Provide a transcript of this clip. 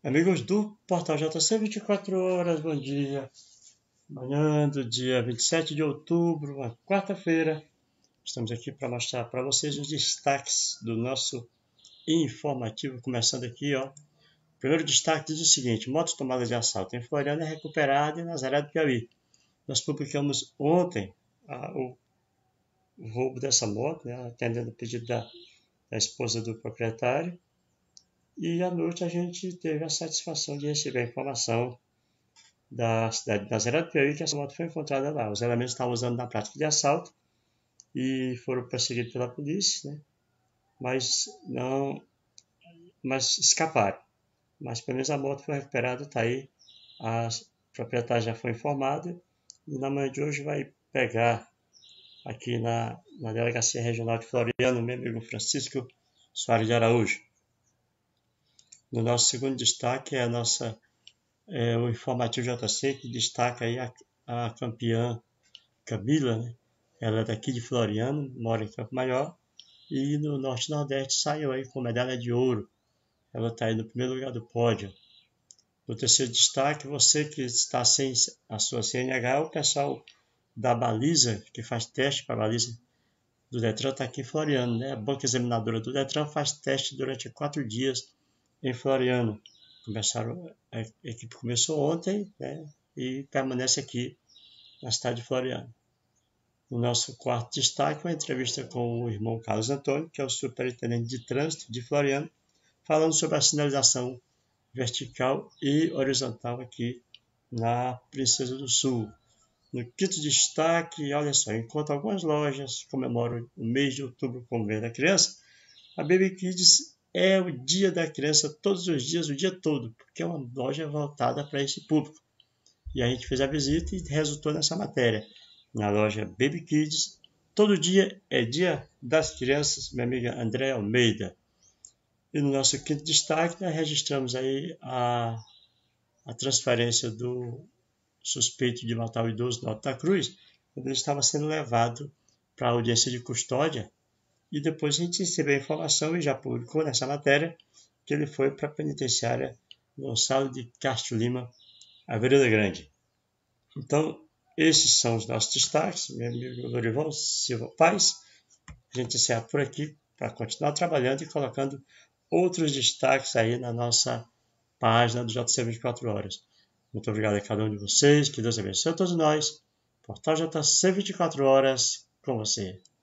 Amigos do Portal JC 24 horas, bom dia. Manhã do dia 27 de outubro, uma quarta-feira. Estamos aqui para mostrar para vocês os destaques do nosso informativo, começando aqui, ó. O primeiro destaque diz o seguinte: moto tomada de assalto em Floriana é recuperada em Nazaré do Piauí. Nós publicamos ontem o roubo dessa moto, né, atendendo o pedido da esposa do proprietário. E à noite a gente teve a satisfação de receber a informação da cidade de Nazaré do Piauí que essa moto foi encontrada lá. Os elementos estavam usando na prática de assalto e foram perseguidos pela polícia, né? mas escaparam. Mas pelo menos a moto foi recuperada, está aí. A proprietária já foi informada e na manhã de hoje vai pegar aqui na Delegacia Regional de Floriano, meu amigo Francisco Soares de Araújo. No nosso segundo destaque é o informativo JC, que destaca aí a campeã Camila, né? Ela é daqui de Floriano, mora em Campo Maior, e no Norte e Nordeste saiu aí com medalha de ouro. Ela está aí no primeiro lugar do pódio. No terceiro destaque, você que está sem a sua CNH, o pessoal da baliza, que faz teste para a baliza do Detran, está aqui em Floriano, né? A banca examinadora do Detran faz teste durante 4 dias em Floriano. A equipe começou ontem, né, e permanece aqui na cidade de Floriano. No nosso quarto destaque, uma entrevista com o irmão Carlos Antônio, que é o superintendente de trânsito de Floriano, falando sobre a sinalização vertical e horizontal aqui na Princesa do Sul. No quinto destaque, olha só, enquanto algumas lojas comemoram o mês de outubro como mês da criança, a Baby Kids é o dia da criança todos os dias, o dia todo, porque é uma loja voltada para esse público. E a gente fez a visita e resultou nessa matéria. Na loja Baby Kids, todo dia é dia das crianças, minha amiga Andréa Almeida. E no nosso quinto destaque, nós registramos aí a transferência do suspeito de matar o idoso no Alto da Cruz, quando ele estava sendo levado para a audiência de custódia. E depois a gente recebeu a informação e já publicou nessa matéria que ele foi para a penitenciária Gonçalo de Castro Lima, a Vereda Grande. Então, esses são os nossos destaques, meu amigo Lorival Silva Paz. A gente encerra por aqui para continuar trabalhando e colocando outros destaques aí na nossa página do JC 24 horas. Muito obrigado a cada um de vocês, que Deus abençoe a todos nós. Portal JC 24 horas com você.